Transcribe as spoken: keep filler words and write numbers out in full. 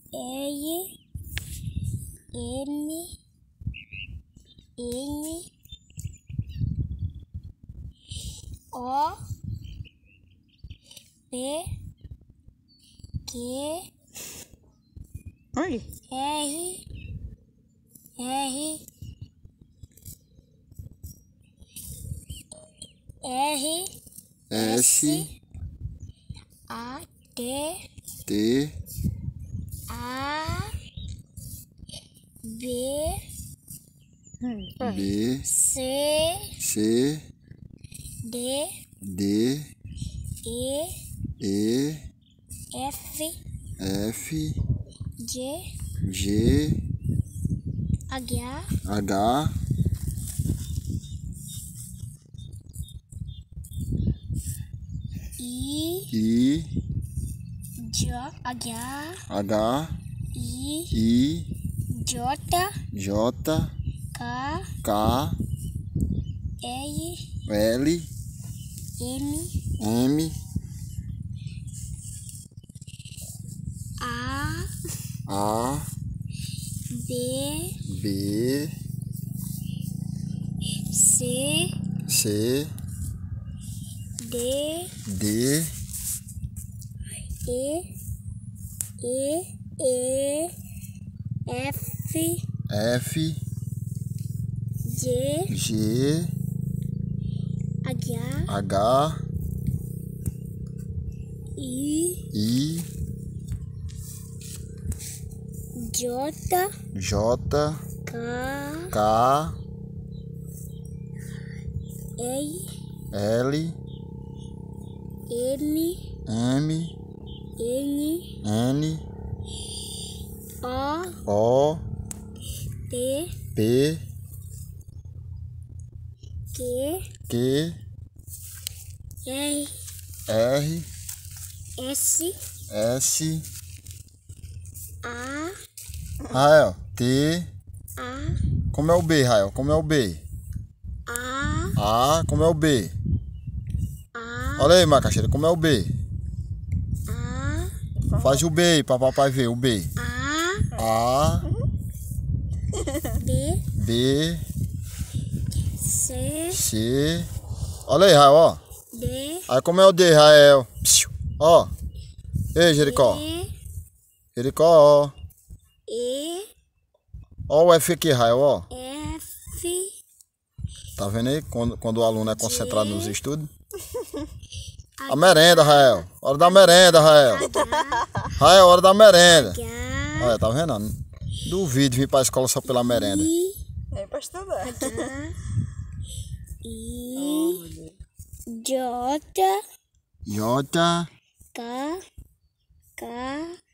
L, M, N, O, P, Q, Oi. R, R, R, S, A, T, T, A, B, B, C, C, D, D, E, E, F, F, G, G, H, H, I, I, J, H, H, I, I, J, J, K, K, L, L, M, M, A, A, B, B, C, C, D, D, E, E, E, F, F, G, G, H, H, I, I, J, J, K, K, L, L, M, M, N, N, O, O, P, P, Q, Q, R, R, S, S, A, Rael, T, A, como é o B, Rael? Como é o B? A, A, como é o B? A, Olha aí, Macaxeira, como é o B? A, Faz o B aí pra papai ver, o B. A, A, B, B, C, C. Olha aí, Rael, ó. D, Aí como é o D, Rael? Psiu. Ó. Ei, Jericó. E, Jericó, ó. E, Ó o F aqui, Rael, ó. F, Tá vendo aí? Quando, quando o aluno é concentrado nos G, estudos. A merenda, Rael. Hora da merenda, Rael. Rael, hora da merenda. H, Olha, tá vendo? Duvido vir pra escola só pela merenda. I, É pra estudar. H, Oh, I, meu Deus. J, J, K, K,